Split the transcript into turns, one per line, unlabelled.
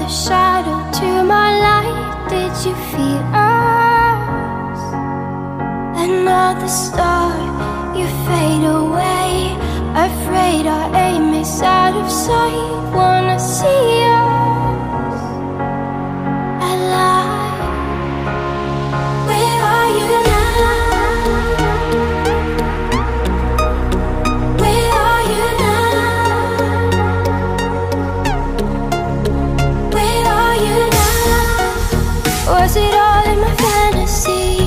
the shadow to my light. Did you feel us? Another star, you fade away. Afraid our aim is out of sight. Wanna see us alive. Where are you now? Where are you now? Where are you now? Was it all in my fantasy?